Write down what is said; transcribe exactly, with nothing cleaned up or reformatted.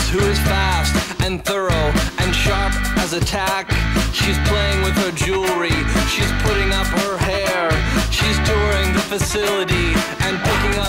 who is fast and thorough and sharp as a tack. She's playing with her jewelry, she's putting up her hair, she's touring the facility and picking up